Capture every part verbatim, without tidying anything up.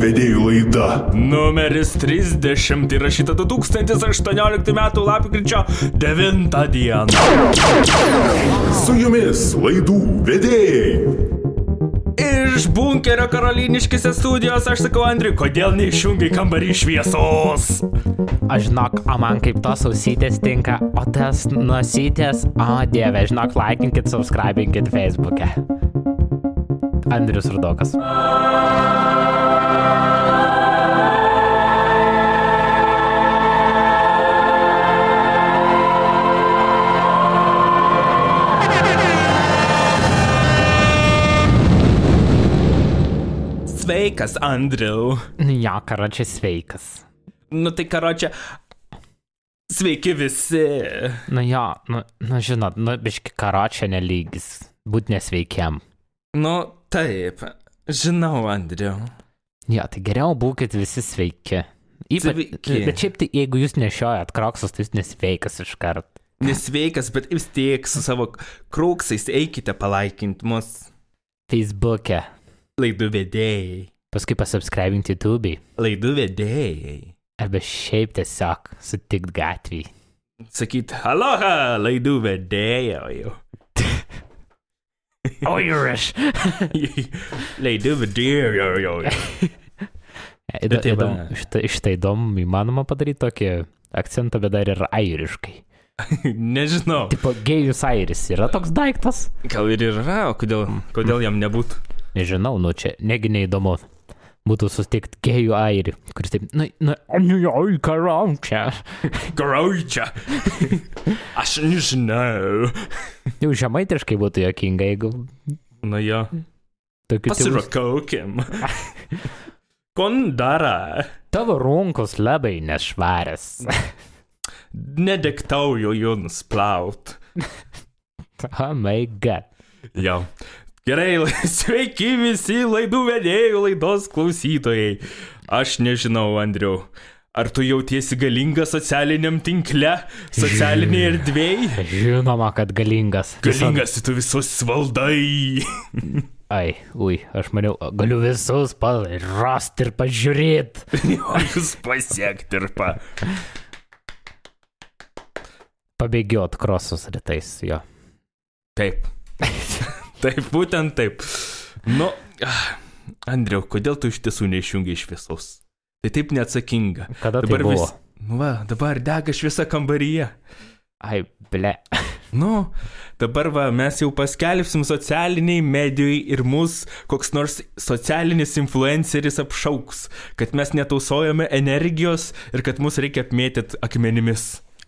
vedėjų laida. Numeris trisdešimt įrašyta du tūkstančiai aštuonioliktų metų lapkričio devintą dieną. Su jumis laidų vedėjai. Iš bunkerio karoliniškėse studijos aš sakau Andriui, kodėl neišjungiai kambarį šviesos? Aš žinok, o man kaip tos ausytės tinka, o tas nosytės, o dieve, žinok, laikinkit, subscribinkit Facebook'e. Andrius Rudokas. Sveikas, Andriau. Ja, karočią sveikas. Nu tai karočią, sveiki visi. Nu jo, nu, nu žinot, nu biški karočią nelygis, būt nesveikiam. Nu taip, žinau, Andriau. Ja, tai geriau būkit visi sveiki. Ypač, Sveiki. bet šiaip tai, jeigu jūs nešiojat kroksus, tai jūs nesveikas iš kart. Nesveikas, bet vis tiek su savo kroksais eikite palaikint mus. Facebook'e. Laidų vedėjai. Paskui pasubscribinti YouTube'ai. Laidų vedėjai. Arba šiaip tiesiog sutikt gatvėj. Sakyt, aloha, laidų vedėjai. O Irish. Laidų vedėjai. Bet tai va. Šitą įdomu įmanoma padaryti tokį akcentą, bet dar ir airiškai. Nežinau. Tipo, gėjus airis yra toks daiktas? Gal ir yra, o kodėl, kodėl jam nebūtų? Nežinau, nu čia negi neįdomu. Būtų susitikti gėjų airį, kuris taip, na, na, oi, karaučia. Karaučia. Aš nežinau. Jau žemaitiškai būtų jokinga, jeigu... Nu jo. Pasirakaukim. Kondara. Tavo runkos labai nešvarės. Nedektauju jų nusplaut. Oh my god. Jo. Gerai, sveiki visi laidų vedėjų laidos klausytojai. Aš nežinau, Andriau, ar tu jautiesi galingas socialiniam tinkle, socialiniai erdvėj? Žinoma, kad galingas. Galingas tu visus valdai. Ai, ui, aš maniau, galiu visus rasti ir pažiūrėti. Jūs pasiekti ir pa... Pabėgiot krosus rytais, jo. Taip. Taip, būtent taip. Nu, Andriau, kodėl tu iš tiesų neišjungiai šviesos? Tai taip neatsakinga. Kada dabar tai buvo? Vis, nu va, dabar dega šviesa kambaryje. Ai, ble. Nu, dabar va, mes jau paskelbsim socialiniai medijai ir mus koks nors socialinis influenceris apšauks, kad mes netausojame energijos ir kad mus reikia apmėtyti akmenimis.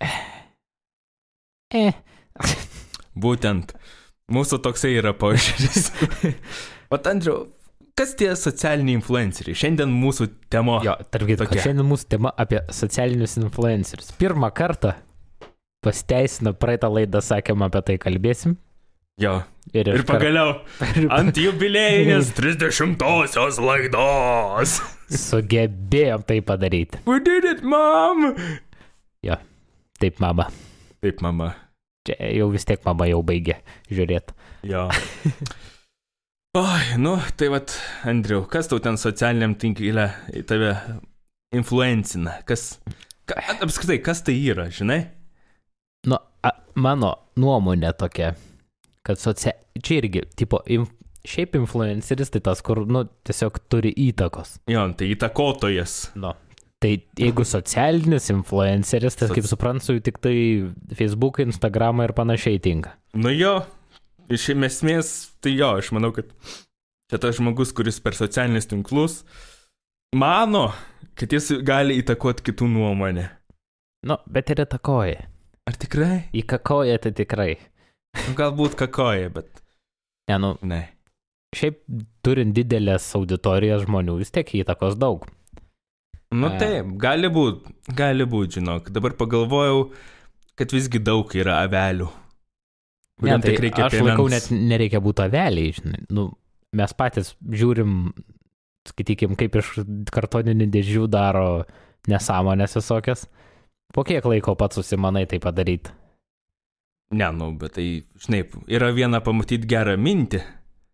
Eh. Būtent. Mūsų toksai yra požiūris. O Andriau, kas tie socialiniai influenceriai? Šiandien mūsų tema. Jo, tarp kitko, šiandien mūsų tema apie socialinius influencerius. Pirmą kartą pasiteisino, praeitą laidą sakėm apie tai kalbėsim. Jo. Ir, ir pagaliau ant jubiliejinės trisdešimtosios laidos. Sugebėjom tai padaryti. We did it, mom! Jo, taip, mama. Taip, mama. Čia jau vis tiek mama jau baigė žiūrėti. Jo. Oi, nu, tai vat, Andriau, kas tau ten socialiniam tinkle tave influencina? Kas, ka, apskritai, kas tai yra, žinai? Nu, a, mano nuomonė tokia, kad socia... Čia irgi, tipo, inf... šiaip influenceris tai tas, kur, nu, tiesiog turi įtakos. Jo, tai įtakotojas. Nu. Tai jeigu socialinis influenceris, tai kaip suprantu, tik tai Facebook, Instagram ir panašiai tinka. Nu jo, iš esmės, tai jo, aš manau, kad čia tas žmogus, kuris per socialinius tinklus mano, kad jis gali įtakoti kitų nuomonę. Nu, bet ir įtakoja. Ar tikrai? Įkakoja tai tikrai. Nu, galbūt kakoja, bet... Ne, nu, ne. Šiaip turint didelės auditorijas žmonių, vis tiek įtakos daug. Nu taip, gali būt, gali būt, žinok. Dabar pagalvojau, kad visgi daug yra avelių. Ne, tai aš laikau, net nereikia būti aveliai, žinai. Nu, mes patys žiūrim, skaitykim, kaip iš kartoninių dėžių daro nesąmonės visokias. Po kiek laiko pats susimanai tai padaryti? Ne, nu, bet tai, žinai, yra viena pamatyti gerą mintį,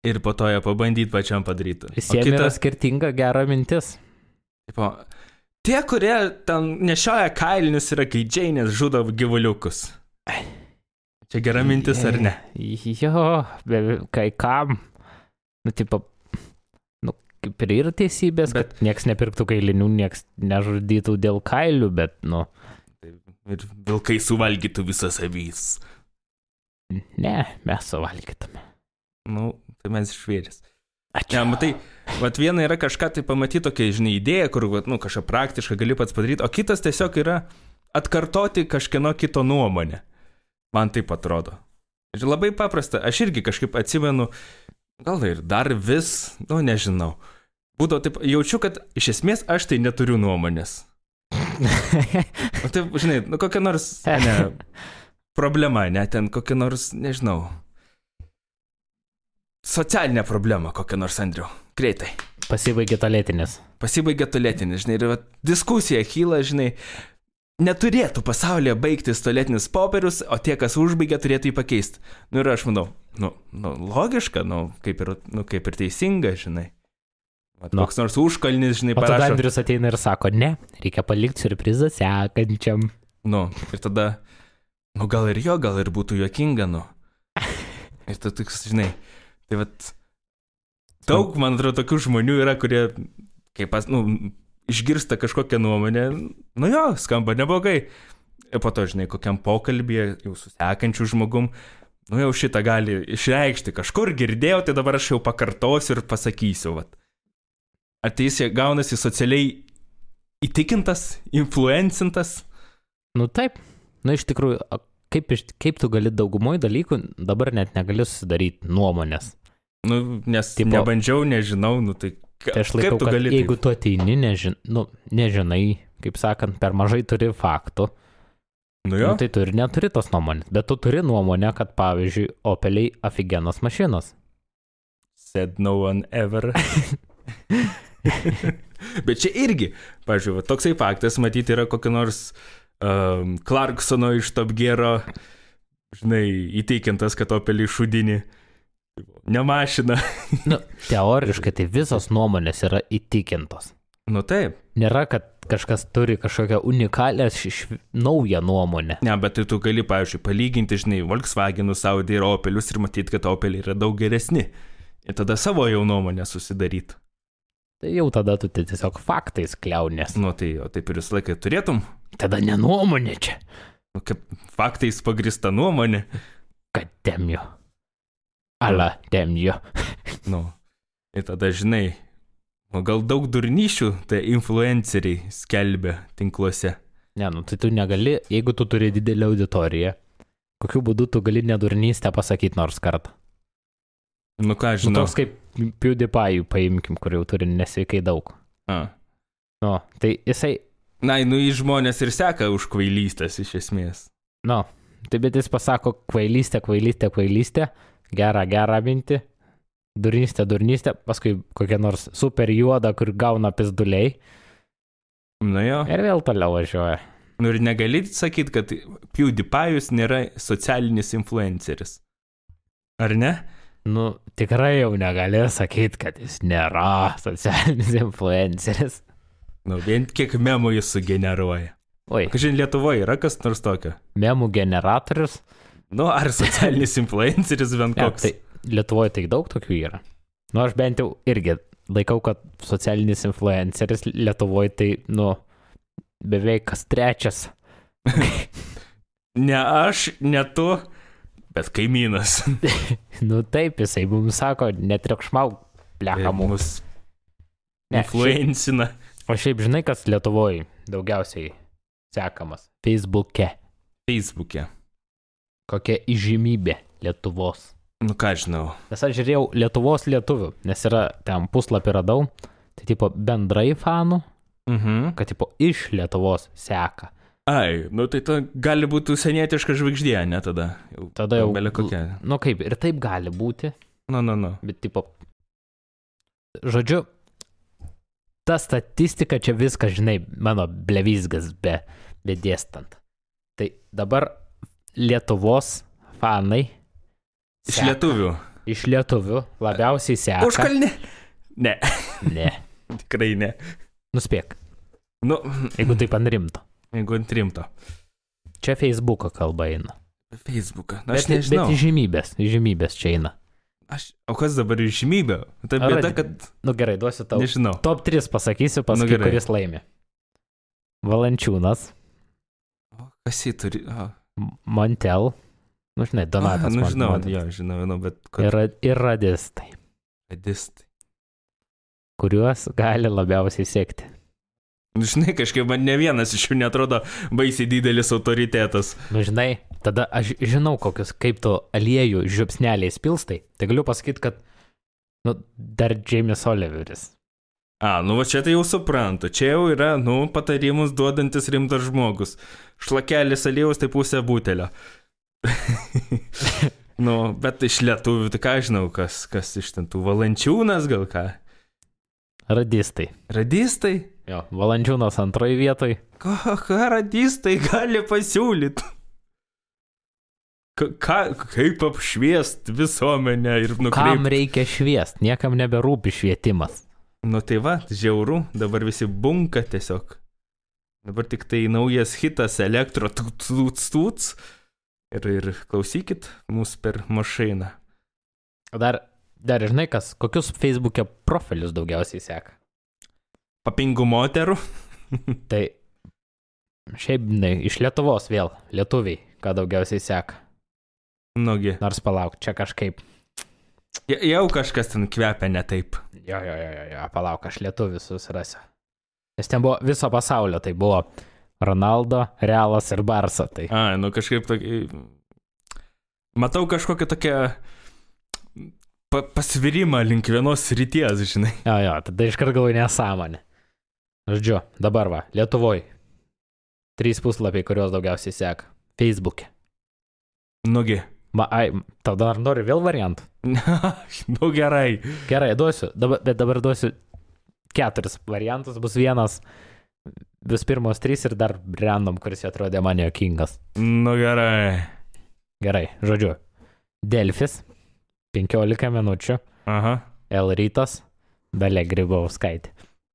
Ir po to ją pabandyti pačiam padaryti. Visiems kita... yra skirtinga gera mintis. Tipo, tie, kurie ten nešioja kailinius yra gaidžiai, nes žudo gyvuliukus. Čia gera mintis ar ne? Jo, be, kai kam. Nu, tipo, nu, kaip ir yra teisybės, bet... kad nieks nepirktų kailinių, nieks nežudytų dėl kailių, bet, nu... Ir vilkai suvalgytų visas avys. Ne, mes suvalgytume. Nu, tai mes žvėris. Ne, matai, vat viena yra kažką tai pamatyti tokia, žinai, idėja, kur, vat, nu, kažką praktišką gali pats padaryti, o kitas tiesiog yra atkartoti kažkieno kito nuomonę. Man taip atrodo. Ir labai paprasta, aš irgi kažkaip atsimenu, gal ir dar vis, nu, nežinau. Būdavo taip, jaučiu, kad iš esmės aš tai neturiu nuomonės. O taip, žinai, nu, kokia nors, ne, problema, ne, ten kokia nors, nežinau, socialinė problema kokia nors, Andriu, greitai. Pasibaigė tolėtinis. Pasibaigė tolėtinis, žinai, ir va, diskusija kyla, žinai, neturėtų pasaulyje baigtis tolėtinis popierius, o tie, kas užbaigė, turėtų jį pakeisti. Nu ir aš manau, nu, nu logiška, nu kaip, ir, nu, kaip ir teisinga, žinai. Vat, no. Koks nors užkalnis, žinai, parašo. O tada Andrius ateina ir sako, ne, reikia palikti siurprizą sekančiam. Nu, ir tada, nu gal ir jo, gal ir būtų juokinga, nu. Ir tu tik, žinai, tai vat, daug, man atrodo, tokių žmonių yra, kurie, kaip pas, nu, išgirsta kažkokią nuomonę, nu jo, skamba neblogai. Ir po to, žinai, kokiam pokalbėje, jau su sekančiu žmogum, nu jau šitą gali išreikšti, kažkur girdėjau, tai dabar aš jau pakartosiu ir pasakysiu, vat. Ar tai jis gaunasi socialiai įtikintas, influencintas? Nu taip, nu iš tikrųjų, kaip, kaip tu gali daugumoj dalykų, dabar net negali susidaryti nuomonės. Nu, nes tipo, nebandžiau, nežinau, nu tai, ka, tai aš laikau, kaip tu gali? Jeigu taip? Tu ateini, nežin, nu, nežinai, kaip sakant, per mažai turi faktų, nu, jo. Nu, tai tu ir neturi tos nuomonės, bet tu turi nuomonę, kad pavyzdžiui, Opeliai afigenos mašinos. Said no one ever. Bet čia irgi, pavyzdžiui, va, toksai faktas, matyti, yra kokia nors um, Clarksono iš Top Gearo, žinai, įteikintas, kad Opelį šudinį, ne mašina. Nu, teoriškai tai visos nuomonės yra įtikintos. Nu taip. Nėra, kad kažkas turi kažkokią unikalią, naują nuomonę. Ne, bet tai tu gali, pavyzdžiui, palyginti, žinai, Volkswagenus, Audi ir Opelius ir matyti, kad Opeliai yra daug geresni. Ir tada savo jau nuomonę susidaryti. Tai jau tada tu tai tiesiog faktais kliaunės. Nu tai, o taip ir visą laiką turėtum. Tada ne nuomonė čia. Nu, kaip faktais pagrįsta nuomonė. Kad temjo. Ala temjo. Nu, ir tada žinai, o gal daug durnyšių tai influenceriai skelbia tinkluose. Ne, nu tai tu negali, jeigu tu turi didelę auditoriją, kokiu būdu tu gali nedurnystę pasakyti nors kartą. Nu ką, žinau. Nu toks kaip PewDiePie paimkim, kur jau turi nesveikai daug. A. Nu, tai jisai... Na, nu į žmonės ir seka už kvailystės iš esmės. Nu, tai bet jis pasako kvailystę, kvailystę, kvailystę, gerą, gerą mintį, durnystę, durnystę, paskui kokią nors super juodą, kur gauna pizduliai. Nu jo. Ir vėl toliau važiuoja. Nu ir negali sakyti, kad PewDiePie'us nėra socialinis influenceris. Ar ne? Nu, tikrai jau negalėjau sakyti, kad jis nėra socialinis influenceris. Nu, vien kiek memų jis sugeneruoja. Oi. Kažin, Lietuvoje yra kas nors tokio? Memų generatorius? Nu, ar socialinis influenceris bent koks? Ja, tai Lietuvoje tai daug tokių yra. Nu, aš bent jau irgi laikau, kad socialinis influenceris Lietuvoje tai, nu, beveik kas trečias. Ne aš, ne tu. Bet kaimynas. Nu taip, jisai mums sako, netriukšmau, blecha mums. Influencina. O šiaip žinai, kas Lietuvoje daugiausiai sekamas? Facebook'e. Facebook'e. Kokia įžymybė Lietuvos. Nu ką žinau. Nes aš žiūrėjau Lietuvos lietuvių, nes yra ten puslapį radau, tai tipo bendrai fanų, mhm. kad tipo iš Lietuvos seka. Ai, nu tai ta gali būti užsienietiška žvaigždė, ne tada? Jau, tada jau, belia kokia. Nu kaip, ir taip gali būti. Nu, nu, nu. Bet tipo, žodžiu, ta statistika čia viskas, žinai, mano blevizgas be, be dėstant. Tai dabar Lietuvos fanai. Iš lietuvių. Iš lietuvių labiausiai seka. Užkalnį? Ne. Ne. Tikrai ne. Nuspėk. Nu, jeigu taip ant rimto. Jeigu ant rimto. Čia Facebook'o kalba eina. Facebook'ą. Na, aš bet, nežinau. Bet žymybės, žymybės čia eina. Aš, o kas dabar žymybė? Tai bėda, kad... Nu gerai, duosiu tau. Nežinau. Top tris pasakysiu, paskui, nu, kuris laimi. Valančiūnas. O, kas jį turi? O. Montel. Nu, žinai, Donatas. Nu, žinau, man, jo, žinau, nu, bet... Kad... Ir, ir radistai. Radistai. Kuriuos gali labiausiai sekti. Žinai, kažkaip man ne vienas iš jų netrodo baisiai didelis autoritetas. Nu, žinai, tada aš žinau, kokius, kaip tu aliejų žiupsneliais pilstai. Tai galiu pasakyti, kad, nu, dar James Oliveris. A, nu, va čia tai jau suprantu. Čia jau yra, nu, patarimus duodantis rimtas žmogus. Šlakelis aliejaus tai pusė butelio. Nu, bet iš lietuvių, tai ką žinau, kas, kas iš ten tų Valančiūnas gal ką? Radistai. Radistai? Jo, Valančiūnas antroji vietoj. Ką, ką radistai gali pasiūlyti? Ką, kaip apšviest visuomenę ir nukreipti? Kam reikia šviest? Niekam neberūpi švietimas. Nu tai va, žiauru, dabar visi bunka tiesiog. Dabar tik tai naujas hitas elektro tūts. Ir, ir klausykit mūsų per mašiną. Dar, dar žinai kas, kokius Facebook'e profilius daugiausiai seka? Papingų moterų. Tai šiaip, ne, iš Lietuvos vėl, lietuviai, ką daugiausiai seka. Nugi. Nors palauk, čia kažkaip. Jau kažkas ten kvepia ne taip. Jo, jo, jo, jo, jo, palauk, aš lietuvis susirasiu. Nes ten buvo viso pasaulio, tai buvo Ronaldo, Realas ir Barsa. Tai. A, nu kažkaip tokį... Matau kažkokią tokią pa pasvirimą link vienos ryties, žinai. Jo, jo, tada iškart galvoju nesąmonė. Žodžiu, dabar va, Lietuvoj. Trys puslapiai, kurios daugiausiai seka. Facebook'e. Nugi. Ma, ai, tau dar nori vėl variantų? Nu gerai. Gerai, duosiu, dabar, bet dabar duosiu keturis variantus, bus vienas, vis pirmos trys ir dar random, kuris atrodė man juokingas. Nu gerai. Gerai, žodžiu. Delfis, penkiolika minučių. Aha. L rytas, Dalia Grybauskaitė.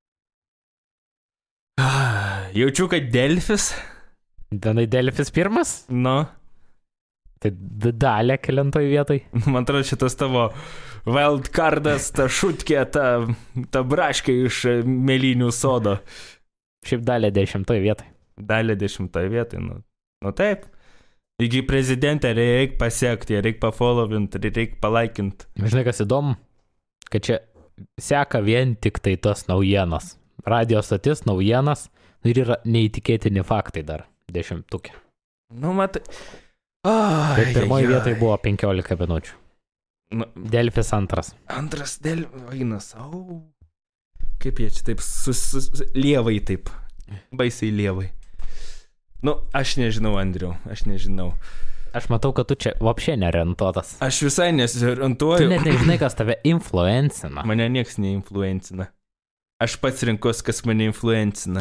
Jaučiu, kad Delfis. Danai Delfis pirmas? Nu. Tai Dalia kelintoj vietoj. Man atrodo, šitas tavo wildcardas, ta šutkė, ta, ta braškė iš mėlynių sodo. Šiaip Dalia dešimtoj vietoj. Dalia dešimtoj vietoj, nu, nu taip. Įgi prezidentę reikia pasiekti, reikia pafollowinti, reikia palaikinti. Žinai, kas įdomu, kad čia seka vien tik tai tos naujienas. Radio stotis, naujienas ir yra neįtikėtini faktai dar dešimtukė. Nu, matai. Oh, bet pirmoji vietoj buvo penkiolika minučių. Nu, Delfis antras. Antras Delfis, ainas, au. Kaip jie čia taip, sus, sus, lievai taip, baisiai lievai. Nu, aš nežinau, Andriu, aš nežinau. Aš matau, kad tu čia vapšė neorientuotas. Aš visai nesiorientuoju. Tu net nežinai, kas tave influencina. Mane nieks neinfluencina. Aš pats rinkos, kas mane influencina.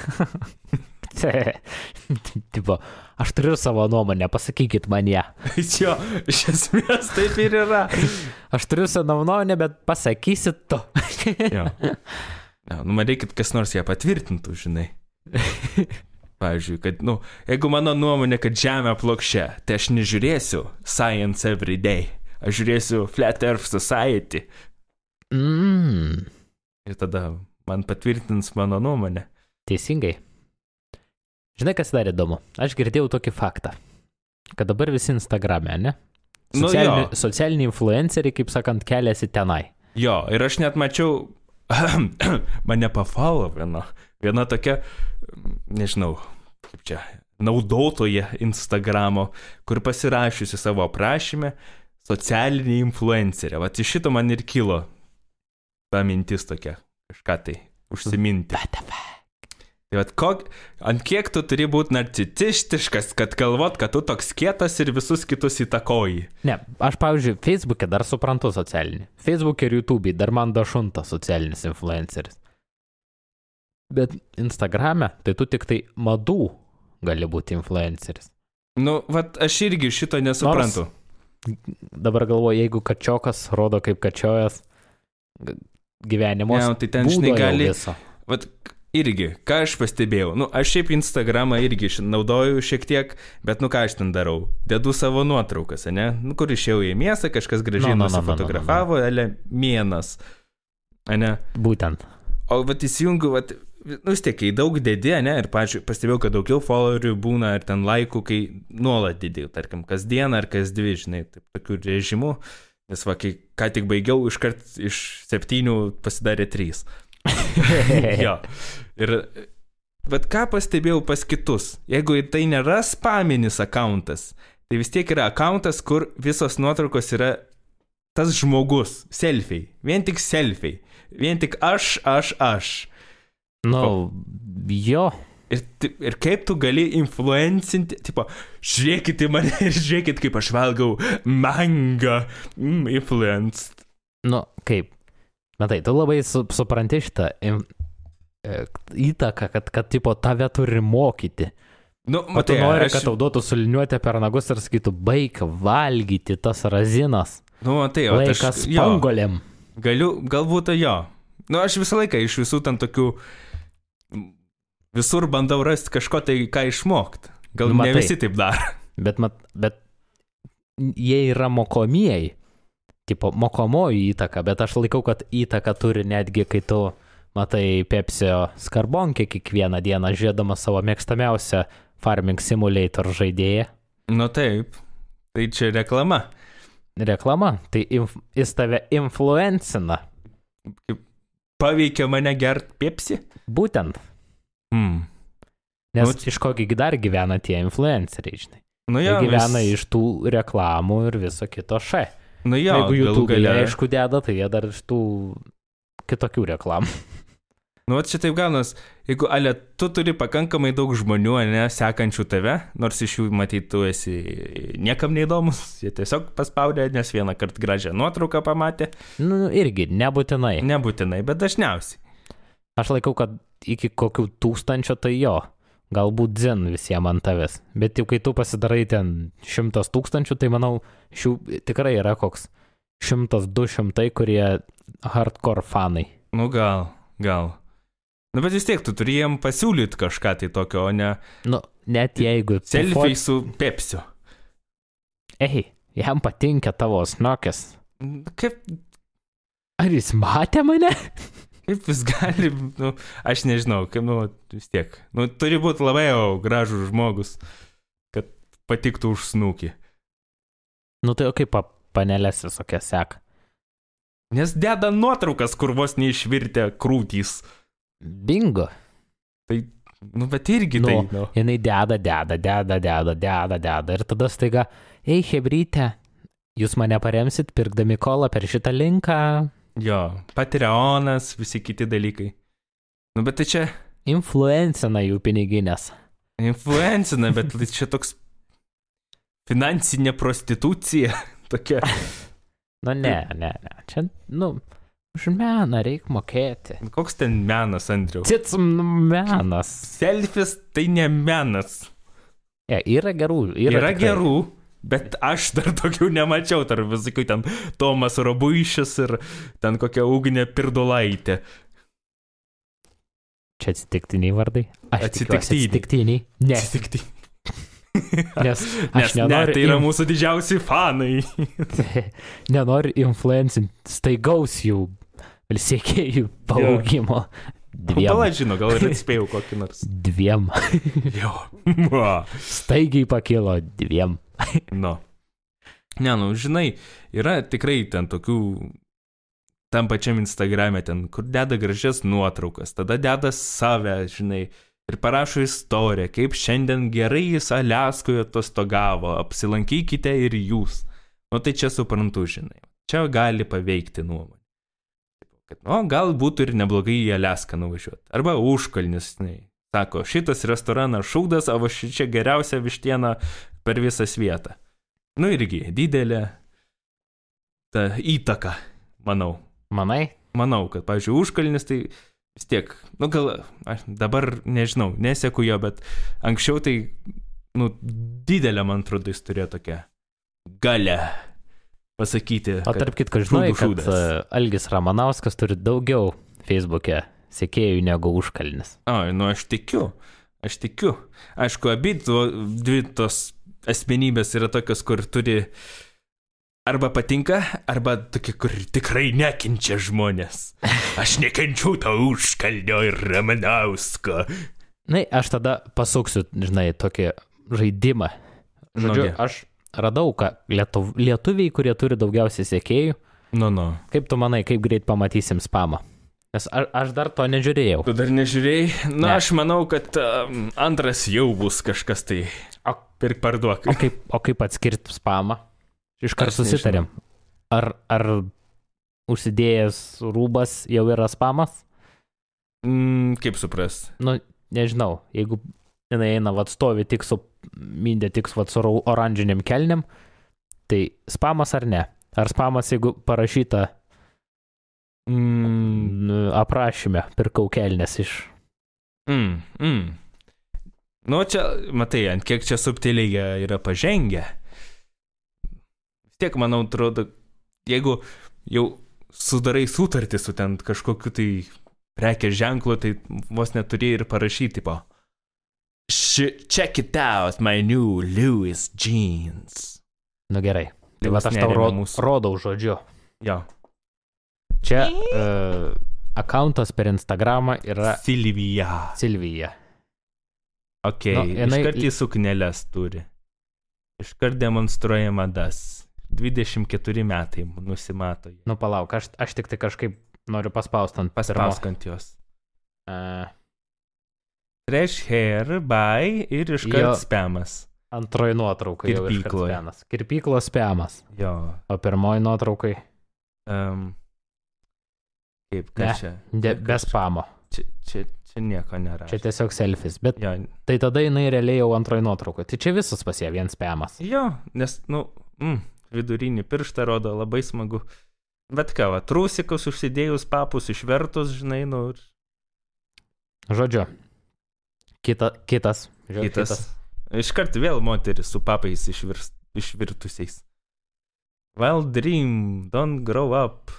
Tipo, aš turiu savo nuomonę, pasakykit man ją. Jo, iš esmės taip ir yra. Aš turiu savo nuomonę, bet pasakysit tu. Jo. Ja, nu, man reikit kas nors ją patvirtintų, žinai. Pavyzdžiui, kad, nu, jeigu mano nuomonė, kad Žemė plokščia, tai aš nežiūrėsiu Science Everyday. Aš žiūrėsiu Flat Earth Society. Mm. Ir tada man patvirtins mano nuomonę. Teisingai. Žinai, kas dar įdomu? Aš girdėjau tokį faktą, kad dabar visi Instagrame, ne? Socialini, nu, socialiniai influenceriai, kaip sakant, keliasi tenai. Jo, ir aš net mačiau, mane pafollowino viena tokia, nežinau, kaip čia, naudotoja Instagramo, kur pasirašiusi savo aprašymę socialinį influencerį. Vat iš šito man ir kilo ta mintis tokia, kažką tai užsiminti. Tai vat, kok, ant kiek tu turi būti narcisistiškas, kad galvot, kad tu toks kietas ir visus kitus įtakoji. Ne, aš, pavyzdžiui, Facebook'e dar suprantu socialinį. Facebook'e ir YouTube'e dar man dašunta socialinis influenceris. Bet Instagrame, tai tu tik tai madų gali būti influenceris. Nu, vat aš irgi šito nesuprantu. Nors, dabar galvoju, jeigu kačiokas rodo kaip kačiojas gyvenimo. Ne, tai ten žinai gali. Vat irgi, ką aš pastebėjau, nu, aš šiaip Instagramą irgi naudoju šiek tiek, bet nu ką aš ten darau, dedu savo nuotraukas, ne, nu, kur išėjau į miestą, kažkas gražiai no, no, nusifotografavo, no, no, no, no. ele, mėnas, ne. Būtent. O vat įsijungiu, vat, nu, vis tiek, kai daug dedi, ne, ir, pavyzdžiui, pastebėjau, kad daugiau followerių būna ir ten laikų, kai nuolat dedi, tarkim, kas dieną ar kas dvi, žinai, taip, tokių režimų, nes va, kai ką tik baigiau, iškart iš septynių pasidarė trys. Jo. Ir, bet ką pastebėjau pas kitus, jeigu tai nėra spaminis akauntas, tai vis tiek yra akauntas, kur visos nuotraukos yra tas žmogus, selfiai, vien tik selfiai, vien tik aš, aš, aš. Nu, jo. Ir, ir kaip tu gali influencinti, tipo, žiūrėkit į mane ir žiūrėkit, kaip aš valgau manga, mm, influenced. Nu, kaip? Matai, tu labai su, supranti šitą im, e, įtaką, kad, kad tipo, tave turi mokyti. Nu, o tu nori, aš... kad tau duotų suliniuoti per nagus ir sakytų, baik valgyti tas razinas. Nu, matai, o laikas pangolėm. Galiu, galbūt jo. Nu, aš visą laiką iš visų ten tokių, visur bandau rasti kažko tai, ką išmokti. Gal nu, ne visi taip daro. Bet, mat, bet jie yra mokomieji. Tipo, mokomoji įtaka, bet aš laikau, kad įtaka turi netgi, kai tu matai Pepsio skarbonkę kiekvieną dieną, žiūrėdama savo mėgstamiausią Farming Simulator žaidėją. Nu taip, tai čia reklama. Reklama, tai inf, jis tave influencina. Paveikia mane gert Pepsi? Būtent. Hmm. Nes nu, iš kokį dar gyvena tie influenceriai, žinai. Nu jo, jie gyvena vis... iš tų reklamų ir viso kito še. Nu jo, jeigu YouTube galia... aišku deda, tai jie dar iš tų kitokių reklamų. Nu, va čia taip gaunas, jeigu, ale, tu turi pakankamai daug žmonių, ne, sekančių tave, nors iš jų, matyt, tu esi niekam neįdomus, jie tiesiog paspaudė, nes vieną kartą gražią nuotrauką pamatė. Nu, irgi, nebūtinai. Nebūtinai, bet dažniausiai. Aš laikau, kad iki kokių tūkstančio tai jo. Galbūt dzin visiems ant tavęs. Bet jau kai tu pasidarai ten šimtas tūkstančių, tai manau, šių tikrai yra koks šimtas du šimtai, kurie hardcore fanai. Nu gal, gal. Nu bet vis tiek, tu turi jiem pasiūlyti kažką tai tokio, o ne... Nu, net jeigu... Selfie su Pepsiu. Ei, jam patinka tavo snokės. Kaip... Ar jis matė mane? Kaip vis gali, nu, aš nežinau, kaip, nu, vis tiek. Nu, turi būti labai jau gražus žmogus, kad patiktų už snukį. Nu, tai o kaip pa, panelės visokia seka? Nes deda nuotraukas, kur vos neišvirtė krūtys. Bingo. Tai, nu, bet irgi nu, tai. Nu, jinai deda, deda, deda, deda, deda, deda. Ir tada staiga, ei, hebryte, jūs mane paremsit pirkdami kolą per šitą linką. Jo, Patreonas, visi kiti dalykai. Nu, bet tai čia... Influencina jų piniginės. Influencina, bet tai čia toks finansinė prostitucija. Tokia. Nu, ne, ne, ne. Čia, nu, už meną reikia mokėti. Koks ten menas, Andriau? Cits menas. Selfis tai ne menas. Ja, yra gerų. Yra, yra gerų. Bet aš dar tokių nemačiau, tarp visokių ten Tomas Robuišis ir ten kokia Ugnė Pirdulaitė. Čia atsitiktiniai vardai? Aš atsitiktiniai. Atsitiktiniai. Ne. Atsitiktiniai. Nes, Nes ne, tai yra mūsų didžiausi fanai. Nenoriu influencinti staigaus jų siekėjų paaugimo. Dviem. Pala žino, gal ir atspėjau kokį nors. Dviem. Jo. Staigiai pakilo dviem. No. Ne, nu, žinai, yra tikrai ten tokių, tam pačiam Instagrame ten, kur deda gražias nuotraukas, tada deda save, žinai, ir parašo istoriją, kaip šiandien gerai jis Aliaskoje atostogavo, apsilankykite ir jūs. Nu, tai čia suprantu, žinai, čia gali paveikti nuomonę. Kad, nu, gal būtų ir neblogai į Aliaską nuvažiuoti. Arba užkalnis, žinai. Sako, šitas restoranas šūdas, o čia geriausia vištiena per visą svietą. Nu irgi, didelė ta įtaka, manau. Manai? Manau, kad, pavyzdžiui, užkalnis tai vis tiek, nu gal, aš dabar nežinau, neseku jo, bet anksčiau tai, nu, didelė, man atrodo, jis turėjo tokią galę pasakyti. O tarp kitko, žinai, kad Algis Ramanauskas turi daugiau Facebook'e sekėjų negu Užkalnis. O, nu aš tikiu, aš tikiu. Aišku, abi dvi tos asmenybės yra tokios, kur turi arba patinka, arba tokie, kur tikrai nekenčia žmonės. Aš nekenčiu to Užkalnio ir Ramanausko. Na, aš tada pasuksiu, žinai, tokį žaidimą. Žodžiu, Nu, aš radau, kad lietuv, lietuviai, kurie turi daugiausiai sekėjų, Nu, nu. kaip tu manai, kaip greit pamatysim spamą? Nes a, aš dar to nežiūrėjau. Tu dar nežiūrėjai? Na, Ne. aš manau, kad um, antras jau bus kažkas tai. O, Pirk parduok. o, kaip, o kaip atskirti spamą? Iškart Aš susitarėm. Ar, ar užsidėjęs rūbas jau yra spamas? Mm, kaip supras? Nu, nežinau, jeigu jinai eina vat stovi tik su, mindė tik vat su rau- oranžiniam kelniam, tai spamas ar ne? Ar spamas, jeigu parašyta mm, aprašyme, pirkau kelnes iš... Mm, mm. Nu, čia, matai, ant kiek čia subtiliai jie yra pažengę. Vis tiek, manau, atrodo, jeigu jau sudarai sutartį su ten kažkokiu tai prekės ženklu, tai vos neturi ir parašyti, po. Check it out, my new Louis jeans. Nu gerai. Tai Jau vat aš tau neremia ro mūsų. rodau žodžiu. Jo. Čia uh, akauntas per Instagramą yra Silvija. Silvija. Ok, Nu, nu, jinai- iškart į sukneles turi. Iškart demonstruoja madas. dvidešimt keturi metai nusimato. Nu palauk, aš, aš tik tai kažkaip noriu paspausti ant Paspauskant jos. Uh, Fresh hair, buy ir iškart Jo. spamas. antroji nuotrauka jau iškart Kirpykloje. spamas. Kirpyklos spamas. Jo. O pirmoji nuotraukai Um, kaip, ką Ne, čia? de, Kas- be spamo. Čia, čia, čia nieko nėra. Čia tiesiog selfis. Bet Jo, tai tada jinai realiai jau antroji nuotrauka. Tai čia visas pas ją vien spamas. jo, nes, nu, mm, vidurinį pirštą rodo, labai smagu. Bet ką, va, trūsikus užsidėjus, papus išvertus, žinai, nu, ir Žodžiu. Kita, kitas. Žiūrėk, kitas. Iškart vėl moteris su papais išvirs, išvirtusiais. Wild dream, don't grow up.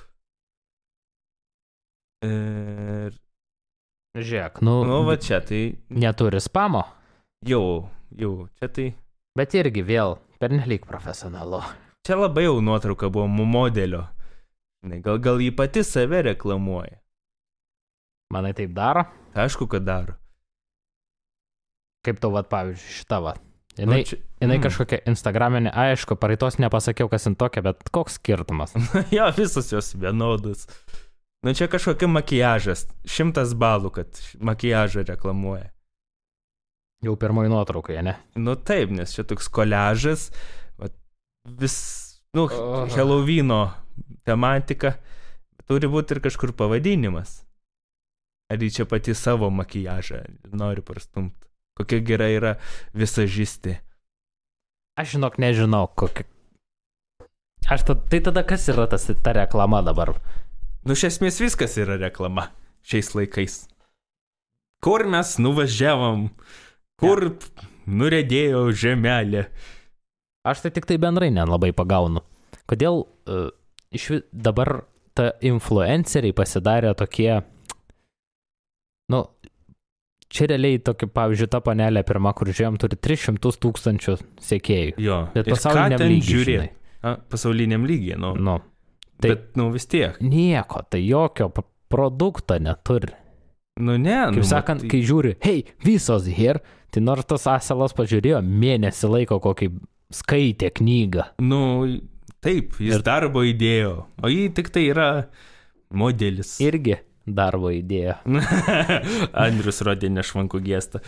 Ir, Žiūrėk, nu, nu, va čia tai neturi spamo, jau, jau, čia tai, bet irgi vėl pernelyg profesionalu. čia labai jau nuotrauka buvo mu modelio. Žinai, Gal, gal jį pati save reklamuoja. Manai taip daro? Aišku, kad daro. Kaip tau, vat, pavyzdžiui, šita, va. Jinai, Nu, čia- jinai mm. kažkokia instagraminė, aišku, pareitos nepasakiau, kas jin tokia, bet koks skirtumas. Jo, visos jos vienodos. Nu, čia kažkokia makiažas. Šimtas balų, kad makiažą reklamuoja. Jau pirmoji nuotraukai, ne? Nu taip, nes čia toks koliažas, vat, vis, nu, Oh. Halloweeno tematika, turi būti ir kažkur pavadinimas. Ar jį čia pati savo makiažą nori prastumti? Kokia gera yra visažistė. Aš žinok, nežinau, kokia. Aš ta, tai tada kas yra tas, ta reklama dabar? Nu, iš esmės viskas yra reklama šiais laikais. Kur mes nuvažiavom, kur ja. nuredėjo žemelė. Aš tai tik tai bendrai nelabai pagaunu. Kodėl uh, iš vis dabar ta influenceriai pasidarė tokie, nu, čia realiai tokia, pavyzdžiui, ta panelė pirma, kur žiūrėjom, turi tris šimtus tūkstančių sekėjų. Jo, Bet ir ką pasauliniam ten lygy, žiūri? žinai. A, pasauliniam lygiai, nu. Nu, tai Bet, nu, vis tiek. nieko, tai jokio p- produkto neturi. Nu, ne, Kaip nu, sakant, matai- kai žiūri, hei, visos here, tai nors tas aselas pažiūrėjo, mėnesį laiko kokį skaitė knygą. Nu, taip, jis Ir- ir... darbo įdėjo, o jį tik tai yra modelis. Irgi darbo idėja. Andrius rodė nešvankų gestą.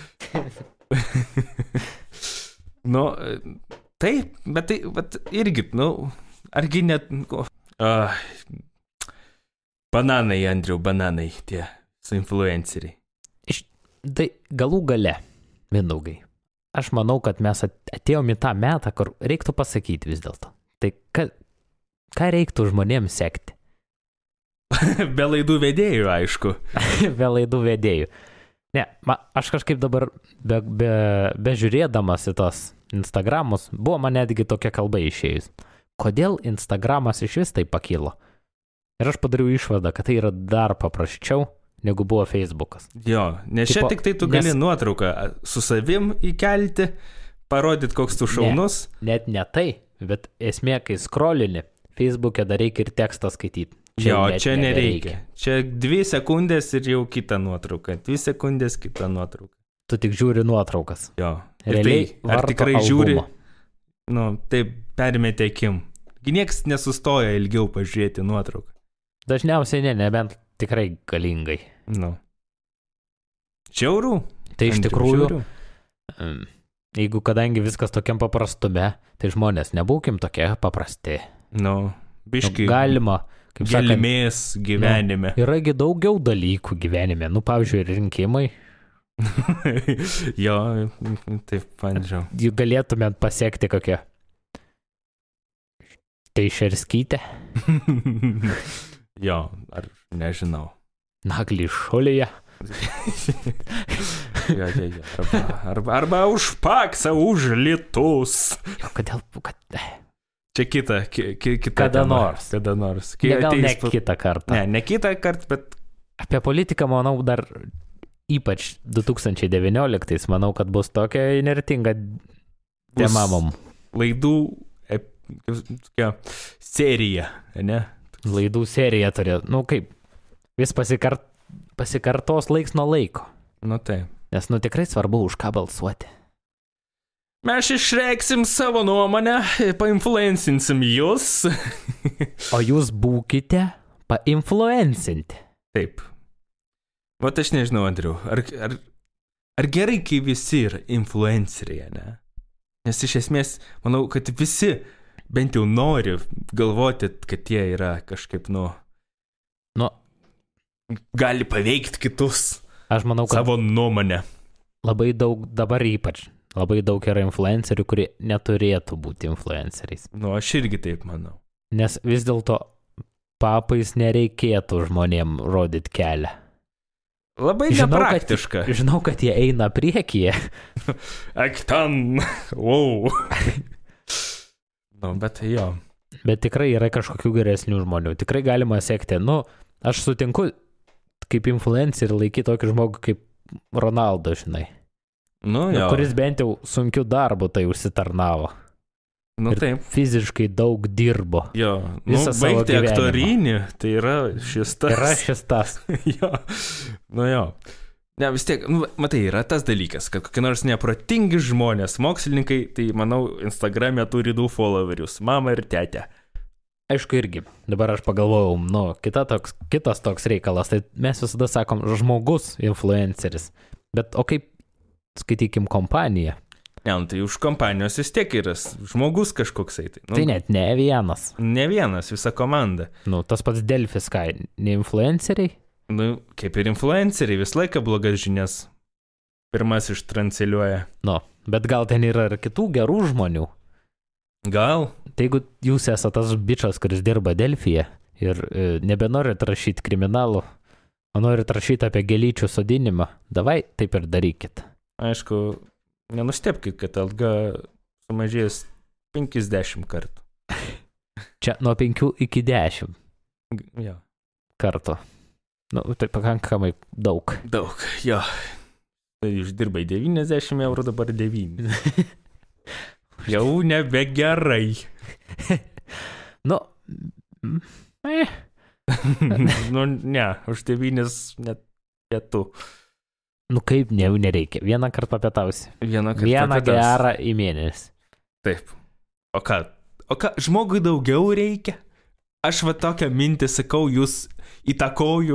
Nu, taip, bet tai, bet irgi, nu, argi net... Uh, bananai, Andriu, bananai, tie su influenceriai. Tai galų gale, Mindaugai, aš manau, kad mes at- atėjom į tą metą, kur reiktų pasakyti vis dėlto. Tai ka, ką reiktų žmonėms sekti? Be laidų vedėjų, aišku. Be laidų vedėjų. Ne, ma, aš kažkaip dabar, be, be, bežiūrėdamas į tos Instagramus, buvo man netgi tokia kalba išėjus. kodėl Instagramas iš vis tai pakilo? Ir aš padariau išvadą, kad tai yra dar paprasčiau, negu buvo Facebookas. Jo, nes čia Tipo, tik tai tu gali nes... nuotrauką su savim įkelti, parodyti, koks tu šaunus. Ne, net ne tai, bet esmė, kai scrollini, Facebook'e dar reikia ir tekstą skaityti. Čia jo, čia nereikia. Čia dvi sekundės ir jau kita nuotrauka. Dvi sekundės kita nuotrauka. Tu tik žiūri nuotraukas. Jo. Realiai tai, ar tikrai albumo. žiūri, nu, taip permetė akim. Nieks nesustoja ilgiau pažiūrėti nuotrauką. Dažniausiai ne, nebent tikrai galingai. Nu. Žiaurų? Tai iš Andriu, tikrųjų, žiaurų. jeigu kadangi viskas tokiam paprastume, tai žmonės nebūkim tokie paprasti. Nu, biškai. Nu, galima, kaip sakant, Gelmės gyvenime. nu, yragi daugiau dalykų gyvenime. Nu, pavyzdžiui, rinkimai. Jo, taip, bandžiau. Jų galėtumėt pasiekti kokią. Teišerskytę. Jo, ar nežinau. Naglį šulėje. Jo, jo, jo. Arba, arba, arba už paksą, už litus. Jo, kodėl, kad... Čia kita, ki, ki, kita Kada tema. nors. Kada nors. Ne, gal ne ateis- kitą kartą. Ne, ne kitą kartą, bet Apie politiką, manau, dar ypač du tūkstančiai devynioliktais, manau, kad bus tokia inertinga tema mum. laidų ep, tokia serija, ne? Laidų serija turėjo, nu kaip, vis pasikart, pasikartos laiks nuo laiko. Nu tai. Nes, nu tikrai svarbu, už ką balsuoti. Mes išreiksim savo nuomonę, painfluencinsim jūs. O jūs būkite painfluencinti. Taip. Vat aš nežinau, Andriu, ar, ar, ar gerai, kai visi yra influenceriai, ne? Nes iš esmės, manau, kad visi bent jau nori galvoti, kad jie yra kažkaip, nu, Nu, gali paveikti kitus aš manau, kad savo nuomonę. labai daug, dabar ypač, labai daug yra influencerių, kurie neturėtų būti influenceriais. Nu, aš irgi taip manau. Nes vis dėlto papais nereikėtų žmonėm rodyti kelią. Labai Žinau, nepraktiška. Kad, žinau, kad jie eina priekyje. Ak ten, wow. Nu, bet jo. Bet tikrai yra kažkokių geresnių žmonių. Tikrai galima sekti. Nu, aš sutinku kaip influencerį laikyti tokį žmogų kaip Ronaldo, žinai. Nu, Nu, jo. kuris bent jau sunkiu darbu tai užsitarnavo. Nu, ir taip. fiziškai daug dirbo. Jo. Nu, Visą savo baigti gyvenimą. aktorinį, tai yra šis tas. Yra šis tas. Jo. Nu, jo. Ne, vis tiek, nu, matai, yra tas dalykas, kad kokie nors neprotingi žmonės, mokslininkai, tai, manau, Instagram'e turi du followerius, mamą ir tetę. Aišku, irgi. Dabar aš pagalvojau, nu, kita toks, kitas toks reikalas, tai mes visada sakom žmogus influenceris. Bet o kaip, skaitykim, kompanija? Ne, nu, tai už kompanijos vis tiek yra žmogus kažkoksai. Tai, nu, Tai net ne vienas. ne vienas, visa komanda. Nu, tas pats Delfis, ką, ne influenceriai? Nu, kaip ir influenceriai, vis laiką blogas žinias pirmas ištransliuoja. Nu, bet gal ten yra ir kitų gerų žmonių. Gal? Tai jeigu jūs esate tas bičas, kuris dirba Delfyje ir e, nebenorit rašyti kriminalų, o norit rašyti apie gėlyčių sodinimą, davai taip ir darykit. Aišku, nenustepkit, kad alga sumažės penkiasdešimt kartų. Čia nuo penkių iki dešimt Jo. kartų. Nu, tai pakankamai daug. Daug, jo. Tai uždirbai devyniasdešimt eurų, dabar devyni. Jau nebegerai. Nu, eh. Nu, ne, už devynis net pietų. Nu kaip, ne, nereikia. Vieną kartą papietausi. Vieną kartą. Vieną papietaus. gerą į mėnesį. Taip. O ką? O ką, žmogui daugiau reikia? Aš va tokią mintį sakau, jūs įtakoju.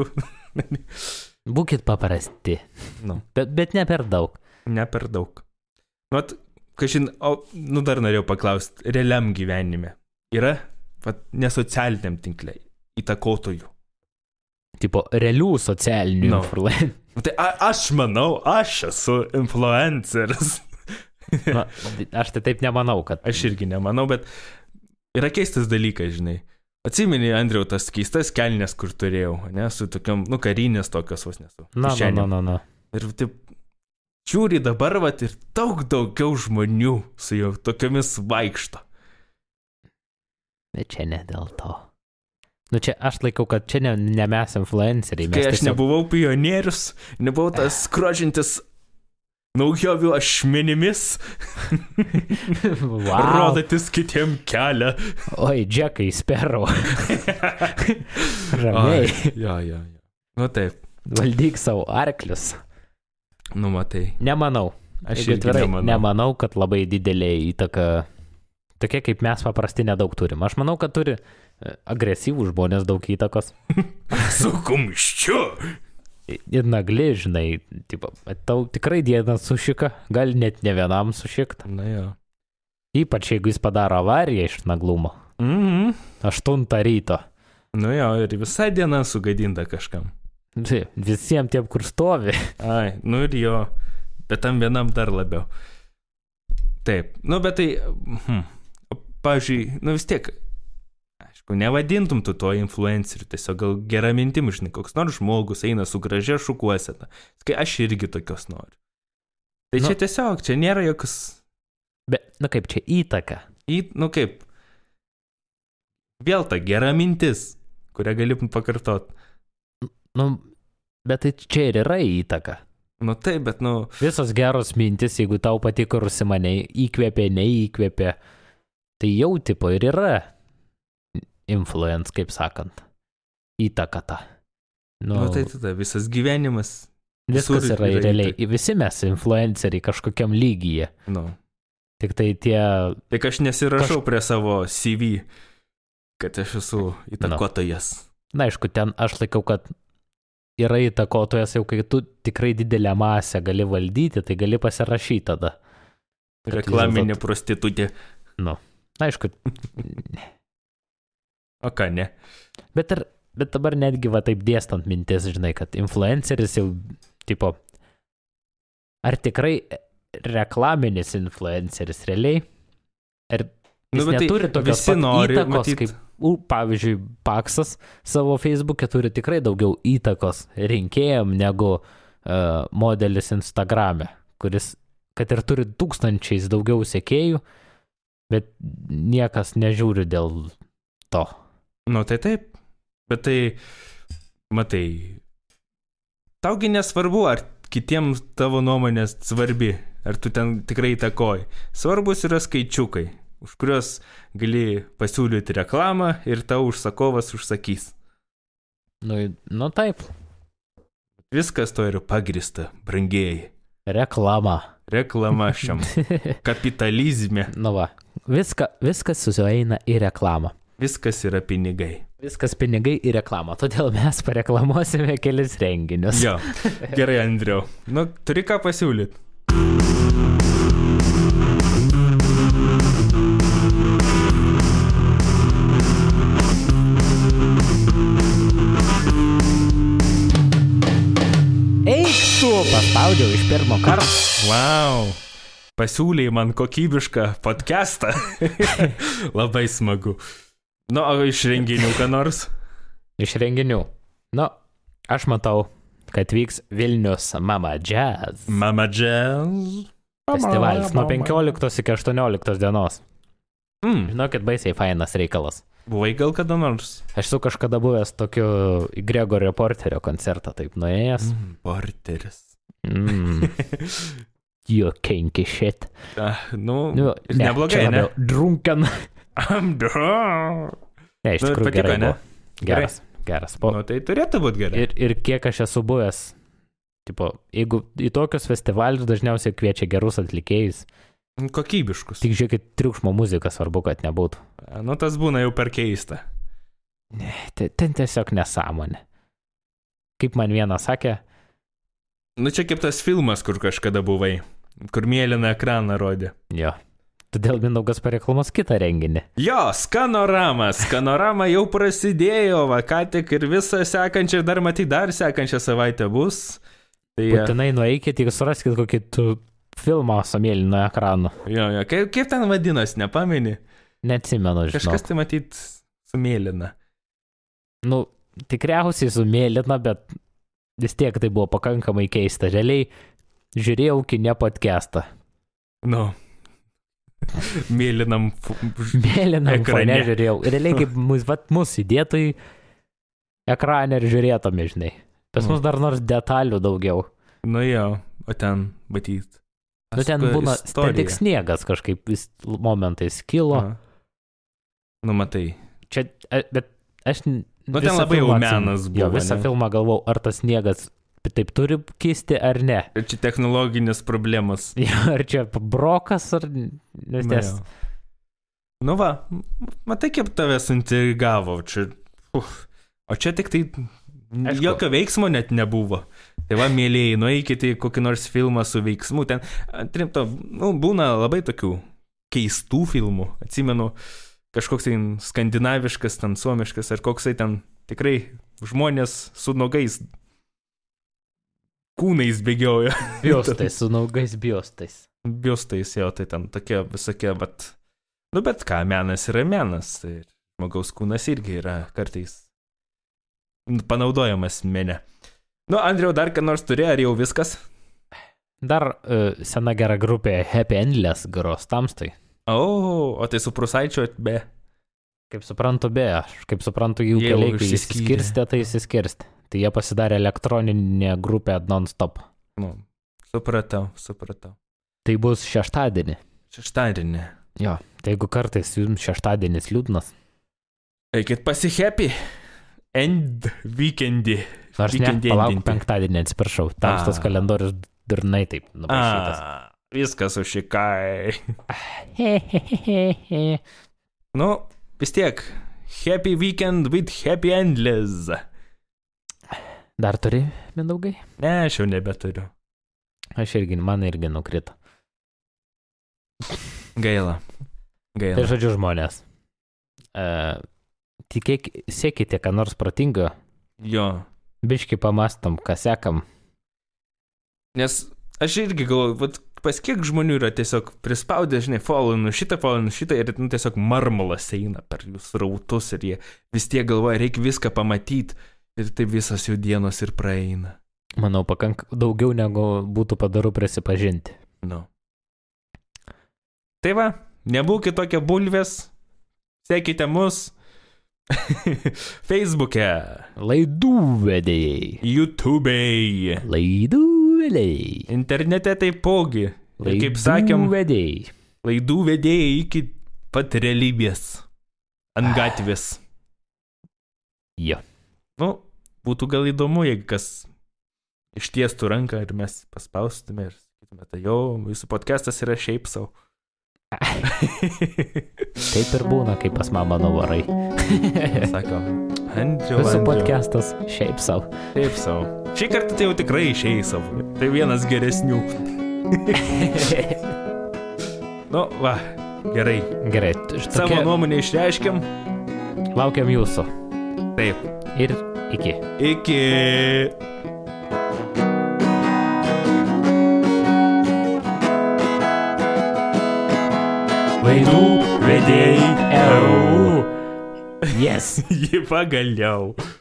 Būkit paprasti. Nu, Bet, bet ne per daug. ne per daug. Nu, at, kažin, o, nu dar norėjau paklausti, realiam gyvenime yra, va, nesocialiniam tinklai, įtakotojų. Tipo, realių socialinių No. influencerių. Nu, tai a, aš manau, aš esu influenceris. Nu, aš tai taip nemanau, kad... Aš irgi nemanau, bet yra keistas dalykas, žinai. Atsimeni, Andriau, tas keistas kelnes, kur turėjau, ne, su tokiam, nu, karinės tokios vos nesu. Na, na, na, na, na. Ir taip, žiūri dabar, vat, ir daug daugiau žmonių su jau tokiamis vaikšto. Bet čia ne dėl to. Nu čia aš laikau, kad čia ne, ne mes influenceriai. Kai mes aš tiesiog... nebuvau pionierius, nebuvau tas skrodžiantis naujovių ašmenimis, wow. rodantis kitiem kelią. Oi, Džekai, Sparrow. Ramiai. Jo, jo, jo. Nu taip. Valdyk savo arklius. Nu matai. Nemanau. Aš Jeigu irgi atvirai, nemanau. nemanau, kad labai didelė įtaka, tokia kaip mes paprasti nedaug turim. Aš manau, kad turi agresyvų žmonės daug įtakos. Su kumščiu. Ir nagli, žinai, tipo, tau tikrai dieną sušika, gal net ne vienam sušikta. Na jo. Ypač jeigu jis padaro avariją iš naglumo. Mhm. Aštuntą ryto. Nu jo, ir visa diena sugadinta kažkam. Visiems tiem, kur stovi. Ai, nu ir jo, bet tam vienam dar labiau. Taip, nu bet tai, hm, pavyzdžiui, nu vis tiek, aišku, nevadintum tu to influenceriu, tiesiog gal gera mintim, žinai, koks nors žmogus eina su gražia šukuosena, kai aš irgi tokios noriu. Tai nu, čia tiesiog, čia nėra jokios... Bet, nu kaip čia įtaka? Į, nu kaip, vėl ta gera mintis, kurią galim pakartot. Nu, bet tai čia ir yra įtaka. Nu taip, bet nu... Visos geros mintis, jeigu tau patiko ir užsimaniai, įkvėpė, neįkvėpė, tai jau tipo ir yra influence, kaip sakant. Įtaka ta. Nu, nu tai tada visas gyvenimas. Viskas yra, yra realiai. Įtaka. Visi mes influenceriai kažkokiam lygyje. Nu. Tik tai tie... Tik aš nesirašau Kaž... prie savo C V, kad aš esu įtakotojas. Na, aišku, ten aš laikau, kad yra įtakotojas jau, kai tu tikrai didelę masę gali valdyti, tai gali pasirašyti tada. Reklaminė dėlto... prostitutė. Nu, aišku. O ką ne? Bet, ir, bet dabar netgi va taip dėstant mintis, žinai, kad influenceris jau, tipo, ar tikrai reklaminis influenceris realiai? Ar jis nu, neturi tai tokios pat nori, įtakos, matyt... kaip, u, pavyzdžiui, Paksas savo Facebook'e turi tikrai daugiau įtakos rinkėjam negu uh, modelis Instagram'e, kuris, kad ir turi tūkstančiais daugiau sekėjų, bet niekas nežiūri dėl to. Nu tai taip, bet tai, matai, taugi nesvarbu, ar kitiems tavo nuomonės svarbi, ar tu ten tikrai įtakoji. Svarbus yra skaičiukai, už kuriuos gali pasiūlyti reklamą ir tau užsakovas užsakys. Nu, nu taip. Viskas to yra pagrįsta, brangieji. Reklama. Reklama šiam kapitalizme. Nu va, Viska, viskas susieina į reklamą. Viskas yra pinigai. Viskas pinigai į reklamą, todėl mes pareklamuosime kelis renginius. Jo, gerai, Andriau. Nu, turi ką pasiūlyti? Eik tu, paspaudžiau iš pirmo karto. Wow, pasiūlėjai man kokybišką podcastą. Labai smagu. Nu, o iš renginių ką nors? Iš renginių. Nu, aš matau, kad vyks Vilnius Mama Jazz. Mama Jazz. Festivalis nuo penkioliktos iki aštuonioliktos dienos. Mm. Žinokit, baisiai fainas reikalas. Buvai gal kada nors? Aš esu kažkada buvęs tokiu Gregorio Porterio koncertą, taip nuėjęs. Mm, Porteris. Mm. You kinky shit. Uh, nu, nu, ne, neblogai, ne? Drunken. I'm drunk. Ne, iš nu, tikrųjų patiko, gerai ne? buvo. Geras, geras. Po... Nu, tai turėtų būti gerai. Ir, ir kiek aš esu buvęs, tipo, jeigu į tokius festivalius dažniausiai kviečia gerus atlikėjus. Kokybiškus. Tik žiūrėkit, triukšmo muzika svarbu, kad nebūtų. Nu, tas būna jau per keista. Ne, ten tiesiog nesąmonė. Kaip man vienas sakė. Nu, čia kaip tas filmas, kur kažkada buvai, kur mėlyną ekraną rodė. Jo. Todėl Mindaugas pareklamos kitą renginį. Jo, Skanorama. Skanorama jau prasidėjo, va, ką tik ir visą sekančią, dar matyt, dar sekančią savaitę bus. Tai, būtinai nueikit, tik suraskit kokį tu filmą su mėlynu ekranu. Jo, jo, kaip, kaip ten vadinas, nepameni? Neatsimenu, žinau. Kažkas tai matyt su mėlyna. Nu, tikriausiai su mėlyna, bet vis tiek tai buvo pakankamai keista. Realiai žiūrėjau kine podcastą. Nu. mėlynam, mėlynam fone žiūrėjau. Realiai kaip mus, vat, mus įdėtų į ekraną ir žiūrėtume, žinai. Pas mus dar nors detalių daugiau. Nu jo, o ten, matyt. Nu ten būna, ten tik sniegas kažkaip vis momentais kilo. A. Nu matai. Čia, bet aš... Nu ten labai jau menas buvo. Jo, visą ne? Filmą galvau, ar tas sniegas taip turi kisti ar ne. Ar čia technologinės problemas. Jo, ar čia brokas, ar... Nes ties... Nu va, matai, kaip tave suintrigavo. Čia... Uf. O čia tik tai... Aišku. Jokio veiksmo net nebuvo. Tai va, mėlėjai, nueikite į kokį nors filmą su veiksmu. Ten, trimto, nu, būna labai tokių keistų filmų. Atsimenu, kažkoks tai skandinaviškas, ten suomiškas, ar koksai ten tikrai žmonės su nogais kūnais bėgiojo. Biostais, su naugais biostais. Biostais, jo, tai ten tokie visokie, bet... Nu, bet ką, menas yra menas. Tai žmogaus kūnas irgi yra kartais panaudojamas mene. Nu, Andriau, dar ką nors turi, ar jau viskas? Dar uh, sena gera grupė Happy Endless gros tamstai. O, o tai su Prūsaičiu be? Kaip suprantu, be. Aš kaip suprantu, jų keliai, kai įsiskirstė, tai įsiskirstė. Tai jie pasidarė elektroninė grupė non-stop. Nu, supratau, supratau. Tai bus šeštadienį. Šeštadienį. Jo, tai jeigu kartais jums šeštadienis liūdnas. Eikit pasihappy. End weekendį. Nors ne, palauk penktadienį, atsiprašau. Tamstas kalendorius durnai taip nupašytas. A, viskas ušikai. Nu, vis tiek. Happy weekend with Happy Endless. Dar turi, Mindaugai? Ne, aš jau nebeturiu. Aš irgi, man irgi nukrito. Gaila. Gaila. Tai žodžiu žmonės. Uh, Tikėk, siekite, ką nors protingo. Jo. Biški pamastom, ką sekam. Nes aš irgi galvoju, vat, pas kiek žmonių yra tiesiog prispaudę, žinai, followinu šitą, followinu šitą ir nu, tiesiog marmalas eina per jų srautus ir jie vis tiek galvoja, reikia viską pamatyti ir taip visas jų dienos ir praeina. Manau, pakank daugiau negu būtų padaru prisipažinti. Nu. Tai va, nebūkite tokie bulvės, sekite mus. Facebook'e. Laidų vedėjai. YouTube'ai. Laidų vedėjai. Internete taipogi. Laidų kaip sakėm, vedėjai. Laidų vedėjai iki pat realybės. Ant gatvės. Jo. Nu, būtų gal įdomu, jeigu kas ištiestų ranką ir mes paspaustume ir sakytume, tai jo, jūsų podcastas yra šiaip savo. Taip ir būna, kai pas mamą nuvarai. Sako, Andriu, Jūsų podcastas šiaip savo. Šiaip savo. Šį kartą tai jau tikrai išėjai savo. Tai vienas geresnių. Nu, va, gerai. Gerai. Savo tokia... nuomonę išreiškiam. Laukiam jūsų. Taip. Ir iki. Iki. Laidų vedėjai. Yes. Ji pagaliau.